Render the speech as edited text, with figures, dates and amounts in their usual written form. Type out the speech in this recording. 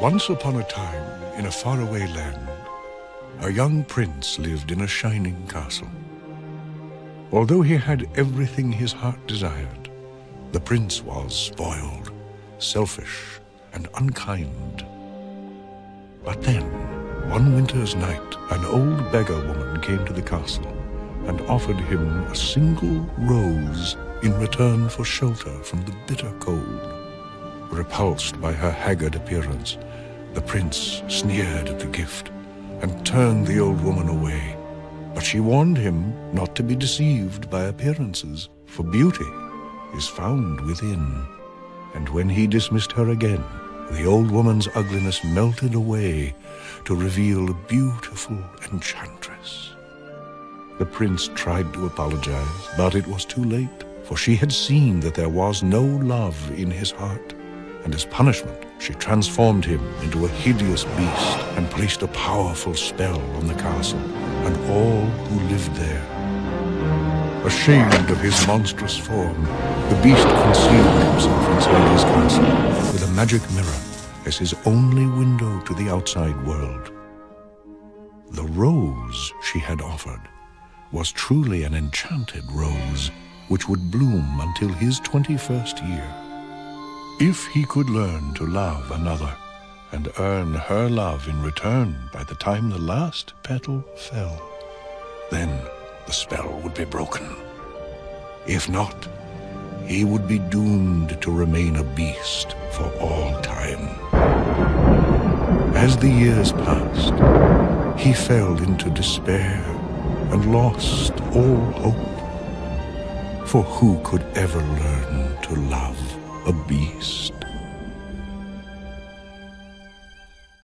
Once upon a time, in a faraway land, a young prince lived in a shining castle. Although he had everything his heart desired, the prince was spoiled, selfish, and unkind. But then, one winter's night, an old beggar woman came to the castle and offered him a single rose in return for shelter from the bitter cold. Repulsed by her haggard appearance, the prince sneered at the gift and turned the old woman away. But she warned him not to be deceived by appearances, for beauty is found within. And when he dismissed her again, the old woman's ugliness melted away to reveal a beautiful enchantress. The prince tried to apologize, but it was too late, for she had seen that there was no love in his heart. And as punishment, she transformed him into a hideous beast and placed a powerful spell on the castle and all who lived there. Ashamed of his monstrous form, the beast concealed himself inside his castle with a magic mirror as his only window to the outside world. The rose she had offered was truly an enchanted rose, which would bloom until his 21st year. If he could learn to love another and earn her love in return by the time the last petal fell, then the spell would be broken. If not, he would be doomed to remain a beast for all time. As the years passed, he fell into despair and lost all hope. For who could ever learn to love a beast?